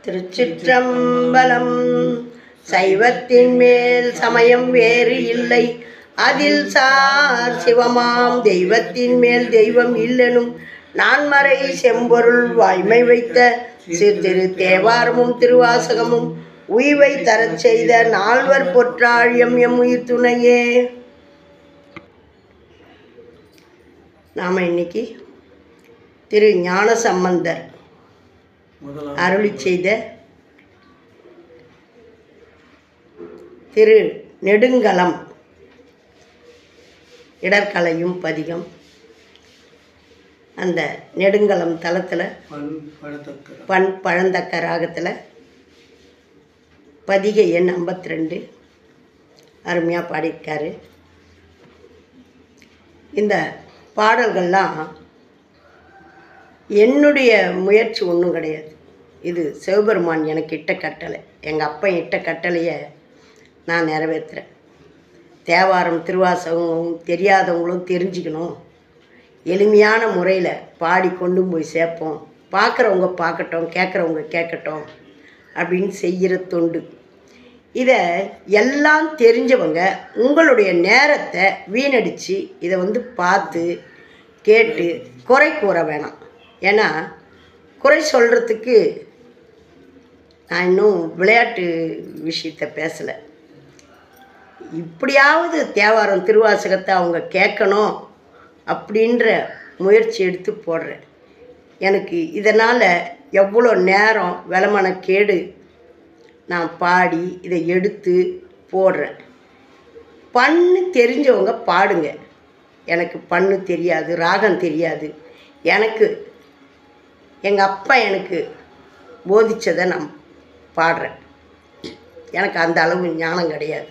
திருச்சிற்றம்பலம். சைவத்தின் மேல் சமயம் வேறு இல்லை, அதில் சார் சிவமாம் தெய்வத்தின் மேல் தெய்வம் இல்லெனும் நான்மறை செம்பொருள் வாய்மை வைத்த சிறு தேவாரமும் திருவாசகமும் உய்வை தரச் செய்த நால்வர் பொற்றாள் எம் உயிர் துணையே. நாம் இன்னைக்கு திரு ஞானசம்பந்தர் அருளி செய்த திரு நெடுங்கலம் இடர்கலையும் பதிகம், அந்த நெடுங்கலம் தலத்தில் பண் பழந்தக்க ராகத்தில் பதிகை எண் 52 அருமையாக பாடியிருக்காரு. இந்த பாடல்கள்லாம் என்னுடைய முயற்சி ஒன்றும் கிடையாது, இது சிவபெருமான் எனக்கு இட்ட கட்டளை. எங்கள் அப்பா இட்ட கட்டளையை நான் நிறைவேற்றுறேன். தேவாரம் திருவாசகம் தெரியாதவங்களும் தெரிஞ்சுக்கணும், எளிமையான முறையில் பாடி கொண்டு போய் சேர்ப்போம், பார்க்குறவங்க பார்க்கட்டும், கேட்குறவங்க கேட்கட்டும் அப்படின்னு செய்கிற தொண்டு. இதை எல்லாம் தெரிஞ்சவங்க உங்களுடைய நேரத்தை வீணடித்து இதை பார்த்து கேட்டு குறை கூற வேணாம். ஏன்னா குறை சொல்கிறதுக்கு நான் இன்னும் விளையாட்டு விஷயத்தை பேசலை. இப்படியாவது தேவாரம் திருவாசகத்தை அவங்க கேட்கணும் அப்படின்ற முயற்சி எடுத்து போடுறேன். எனக்கு இதனால் எவ்வளோ நேரம் விளமன கேடு நான் பாடி இதை எடுத்து போடுறேன். பண்ணு தெரிஞ்சவங்க பாடுங்க, எனக்கு பண்ணு தெரியாது, ராகம் தெரியாது. எனக்கு எங்கள் அப்பா எனக்கு போதித்ததை நான் பாடுறேன். எனக்கு அந்த அளவு ஞானம் கிடையாது.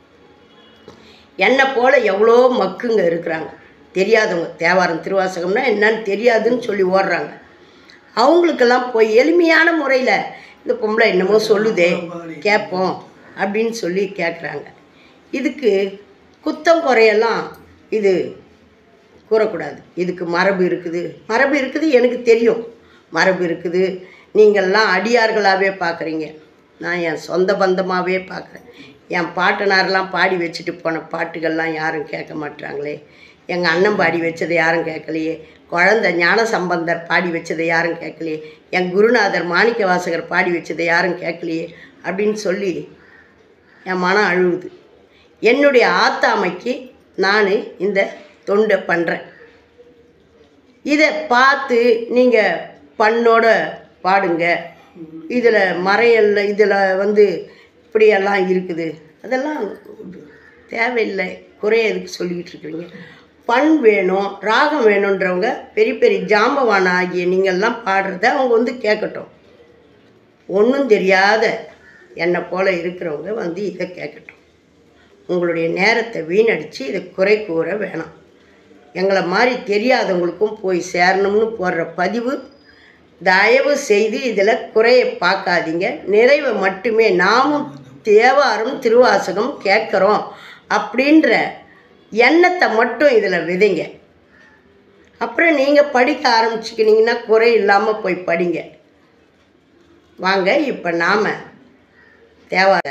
என்னை போல் எவ்வளோ மக்குங்க இருக்கிறாங்க, தெரியாதவங்க. தேவாரம் திருவாசகம்னா என்னன்னு தெரியாதுன்னு சொல்லி ஓடுறாங்க. அவங்களுக்கெல்லாம் போய் எளிமையான முறையில் இந்த பொம்பளை என்னமோ சொல்லுதே கேட்போம் அப்படின்னு சொல்லி கேட்குறாங்க. இதுக்கு குத்தம் குறையெல்லாம் இது கூறக்கூடாது. இதுக்கு மரபு இருக்குது, எனக்கு தெரியும் மரபு இருக்குது. நீங்கள்லாம் அடியார்களாகவே பார்க்குறீங்க, நான் என் சொந்த பந்தமாகவே பார்க்குறேன். என் பாட்டனாரெலாம் பாடி வச்சுட்டு போன பாட்டுகள்லாம் யாரும் கேட்க மாட்டாங்களே, எங்கள் அண்ணன் பாடி வச்சதை யாரும் கேட்கலையே, குழந்தை ஞானசம்பந்தர் பாடி வச்சதை யாரும் கேட்கலையே, என் குருநாதர் மாணிக்க வாசகர் பாடி வச்சதை யாரும் கேட்கலையே அப்படின்னு சொல்லி என் மனம் அழுகுது. என்னுடைய ஆத்தாமைக்கு நான் இந்த தொண்டை பண்ணுறேன். இதை பார்த்து நீங்கள் பண்ணோட பாடுங்க, இதில் மறையல்ல, இதில் இப்படியெல்லாம் இருக்குது, அதெல்லாம் தேவையில்லை. குறைய எதுக்கு சொல்லிக்கிட்டு இருக்கிறீங்க? பண் வேணும், ராகம் வேணுன்றவங்க பெரிய பெரிய ஜாம்பவான ஆகிய நீங்கள்லாம் பாடுறத அவங்க கேட்கட்டும். ஒன்றும் தெரியாத என்னை போல் இருக்கிறவங்க இதை கேட்கட்டும். உங்களுடைய நேரத்தை வீணடித்து இதை குறை கூற வேணாம். எங்களை மாதிரி தெரியாதவங்களுக்கும் போய் சேரணும்னு போடுற பதிவு தயவு செய்து இதில் குறையை பார்க்காதீங்க, நிறைவை மட்டுமே. நாமும் தேவாரம் திருவாசகம் கேட்குறோம் அப்படின்ற எண்ணத்தை மட்டும் இதில் விதைங்க. அப்புறம் நீங்கள் படிக்க ஆரம்பிச்சுக்கினீங்கன்னா குறை இல்லாமல் போய் படிங்க. வாங்க, இப்போ நாம் தேவார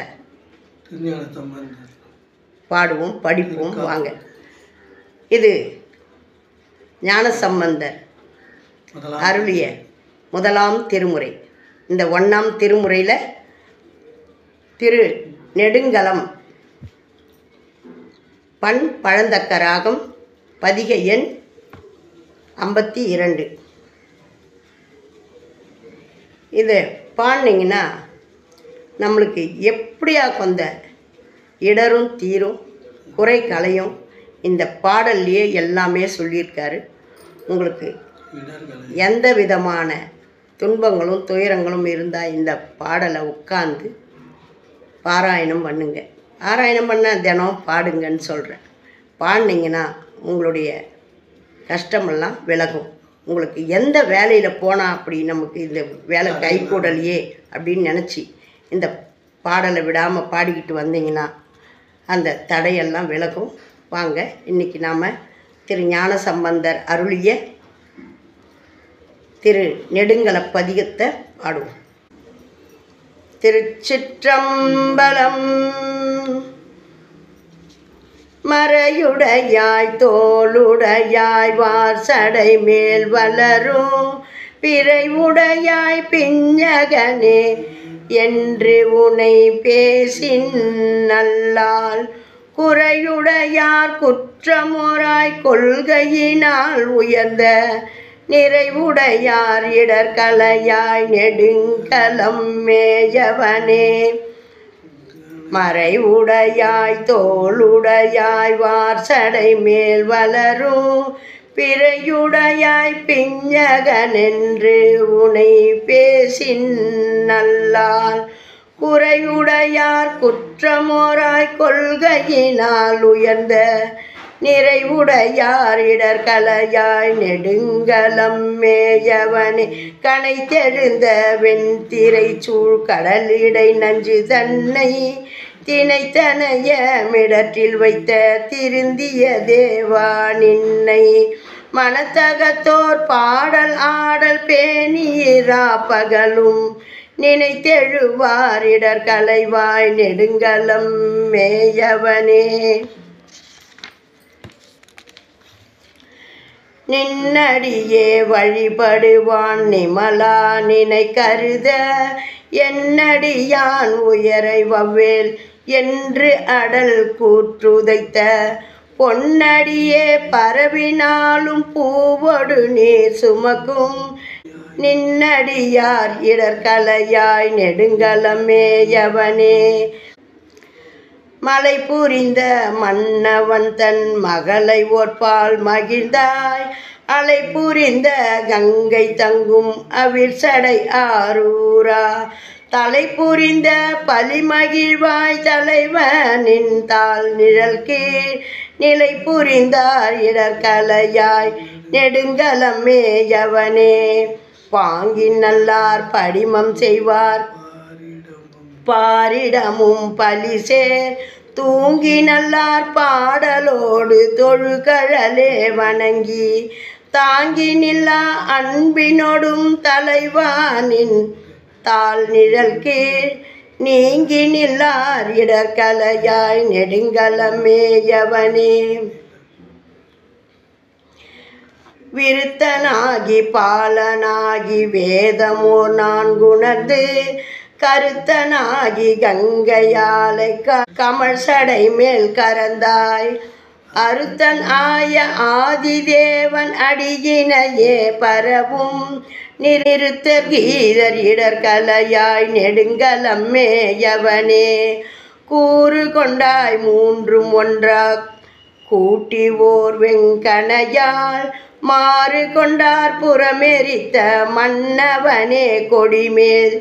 பாடுவோம், படிப்போம். வாங்க. இது ஞானசம்பந்தர் அருளிய முதலாம் திருமுறை. இந்த 1ஆம் திருமுறையில் திரு நெடுங்கலம் பண் பழந்தக்க ராகம் பதிகை எண் 52. இதை பாடினீங்கன்னா நம்மளுக்கு எப்படியா கொண்ட இடரும் தீரும், குறை கலையும். இந்த பாடல்லையே எல்லாமே சொல்லியிருக்காரு. உங்களுக்கு எந்த விதமான துன்பங்களும் துயரங்களும் இருந்தால் இந்த பாடலை உட்காந்து பாராயணம் பண்ணுங்க. பாராயணம் பண்ண தினம் பாடுங்கன்னு சொல்கிறேன். பாடினீங்கன்னா உங்களுடைய கஷ்டமெல்லாம் விலகும். உங்களுக்கு எந்த வேலையில் போனால் அப்படி நமக்கு இந்த வேலை கைகூடலையே அப்படின்னு நினச்சி இந்த பாடலை விடாமல் பாடிக்கிட்டு வந்தீங்கன்னா அந்த தடையெல்லாம் விலகும். வாங்க, இன்றைக்கி நாம் திரு ஞானசம்பந்தர் அருளிய திரு நெடுங்கல பதிகத்தை பாடுவோம். திருச்சிற்றம்பலம். மறையுடையாய் தோளுடையாய் வார்சடை மேல் வளரும் பிறைவுடையாய் பிஞகனே என்று உனை பேசின் நல்லால் குறையுடையார் குற்றமுறாய் கொள்கையினால் உயர்ந்த நிறைவுடையார் இடர்களையாய் நெடுங்கலம் மேயவனே மறைவுடையாய் தோளுடையாய் வார்சடை மேல் வளரும் பிறையுடையாய் பிஞகனென்று உனை பேசின் நல்லால் குறையுடையார் குற்றமோராய் கொள்கையினால் உயர்ந்த நிறைவுடையார் இடர்களையாய் நெடுங்கலம் மேயவனே கனைத்தெழுந்த வெண்திரை சூழ் கடலிடை நஞ்சு தன்னை தினைத்தனைய மிடற்றில் வைத்த திருந்திய தேவா நின்னை மனத்தகத்தோர் பாடல் ஆடல் பேணியிரா பகலும் நினைத்தெழுவார் இடர்களைவாய் நெடுங்கலம் மேயவனே நின்னடியே வழிபடுவான் நிமலா நினை கருத என்னடியான் உயரை வவ்வேல் என்று அடல் கூற்றுதைத்த பொன்னடியே பரவினாலும் பூவொடு நீர் சுமக்கும் நின்னடியார் இடர்களையாய் நெடுங்கலமேயவனே மலை புரிந்த மன்னவன் தன் மகளை ஓர்பால் மகிழ்ந்தாய் அலை புரிந்த கங்கை தங்கும் அவிர்சடை ஆரூரா தலை புரிந்த பலிமகிழ்வாய் தலைவனின் தாள் நிழல் கீழ் நிலை புரிந்தார் இடர்களையாய் நெடுங்கலமேயவனே பாங்கின் நல்லார் படிமம் செய்வார் பாரிடமும் பலிசேர் தூங்கி நல்லார் பாடலோடு தொழுகழலே வணங்கி தாங்கி நில்லா அன்பினோடும் தலைவானின் தாள் நிழல் கீழ் நீங்கி நில்லார் இடர்களையாய் நெடுங்கலமேயவனே விருத்தனாகி பாலனாகி வேதமோர் நான் குணர்ந்து கருத்தனாகி கங்கையாலை கமல் சடை மேல் கரந்தாய் அருத்தன் ஆய ஆதிதேவன் அடியினையே பரவும் நிறுத்த கீதர் இடர்களையாய் நெடுங்கலமேயவனே கூறு கொண்டாய் மூன்றும் ஒன்றா கூட்டி ஓர் வெங்கணையால் மாறு கொண்டார் புறமெரித்த மன்னவனே கொடிமேல்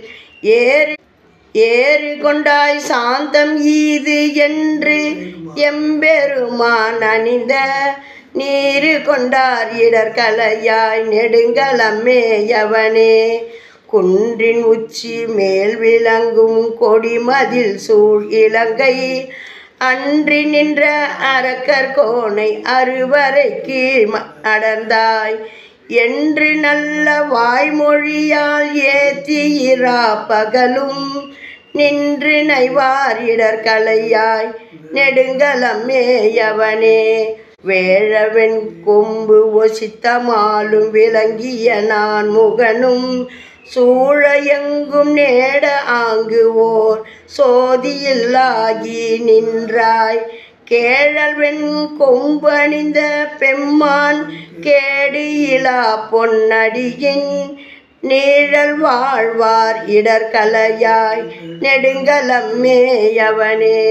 ஏறு கொண்டாய் சாந்தம் ஈது என்று எம்பெருமான் அணிந்த நீரு கொண்டார் இடர்களையாய் நெடுங்கலமேயவனே குன்றின் உச்சி மேல் விளங்கும் கொடிமதில் சூழ் இலங்கை அன்றி நின்ற அரக்கர் கோனை அறுவரை கீழ் அடர்ந்தாய் என்று நல்ல வாய்மொழியால் ஏத்தியிரா பகலும் நின்று நைவார் இடர்களையாய் நெடுங்கலமேயவனே வேழவெண் கொம்பு ஒசித்தமாலும் விளங்கிய நான் முகனும் சூழ எங்கும் நேட ஆங்கு ஓர் சோதியில்லாகி நின்றாய் கேழல் வெண் கொம்பு அணிந்த பெம்மான் கேடு இலா பொன்னடியின் நீழல் வாழ்வார் இடர்களையாய் நெடுங்கலமேயவனே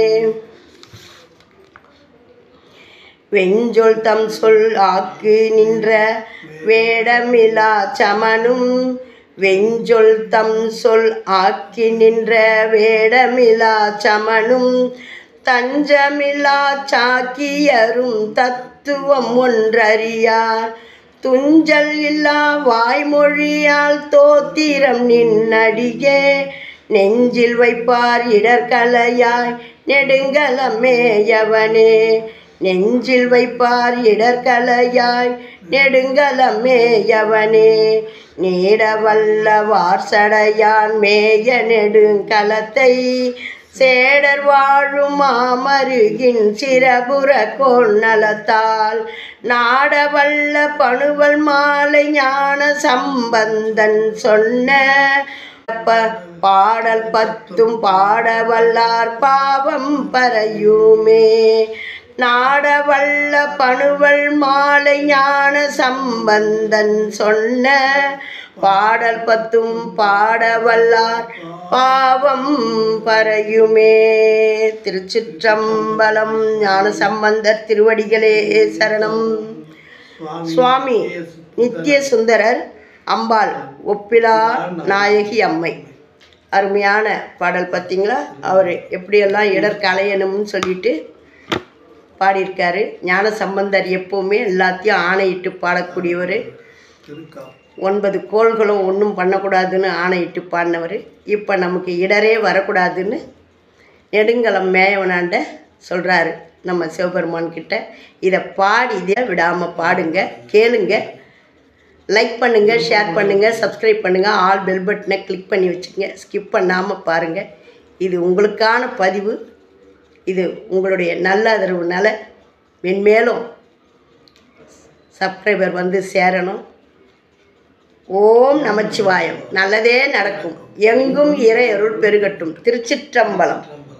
வெஞ்சொல் தம் சொல் ஆக்கு நின்ற வேடமிலா சமனும் வெஞ்சொல் தம் சொல் ஆக்கி நின்ற வேடமிலா சமனும் தஞ்சமில்லா சாக்கியரும் தத்துவம் ஒன்றறியார் துஞ்சல் இல்லா வாய்மொழியால் தோத்திரம் நின்னடியே நெஞ்சில் வைப்பார் இடர்களையாய் நெடுங்கலமேயவனே நெஞ்சில் வைப்பார் இடர்களையாய் நெடுங்கலமேயவனே நீடவல்ல வார்சடையான் மேய நெடுங்கலத்தை சேடர் வாழும் மாமருகின் சிறபுற கோள் நலத்தால் நாடவல்ல பணுவல் மாலை ஞான சம்பந்தன் சொன்ன பாடல் 10 பாடவல்லார் பாவம் பரையுமே. நாடவல்ல பணுவல் மாலை ஞான சம்பந்தன் சொன்ன பாடல் 10 பாடவல்லார் பாவம் பரையுமே. திருச்சிற்றம்பலம். ஞான சம்பந்தர் திருவடிகளே சரணம். சுவாமி நித்திய சுந்தரர் அம்பாள் ஒப்பிலா நாயகி அம்மை. அருமையான பாடல் பார்த்தீங்களா? அவர் எப்படியெல்லாம் இடர் களையணும்னு சொல்லிட்டு பாடியிருக்காரு. ஞான சம்பந்தர் எப்போவுமே எல்லாத்தையும் ஆணையிட்டு பாடக்கூடியவர். 9 கோள்களும் ஒன்றும் பண்ணக்கூடாதுன்னு ஆணையிட்டு பாடினவர். இப்போ நமக்கு இடரே வரக்கூடாதுன்னு நெடுங்கலம் மேயவனாண்ட சொல்கிறாரு நம்ம சிவபெருமான்கிட்ட. இதை பாடி இதை விடாமல் பாடுங்க, கேளுங்க, லைக் பண்ணுங்கள், ஷேர் பண்ணுங்கள், சப்ஸ்கிரைப் பண்ணுங்கள், ஆல் பெல் பட்டனை கிளிக் பண்ணி வச்சுக்கோங்க. ஸ்கிப் பண்ணாமல் பாருங்கள். இது உங்களுக்கான பதிவு. இது உங்களுடைய நல்ல ஆதரவுனால மென்மேலும் சப்ஸ்கிரைபர் வந்து சேரணும். ஓம் நமச்சிவாயம். நல்லதே நடக்கும். எங்கும் இறை அருள் பெருகட்டும். திருச்சிற்றம்பலம்.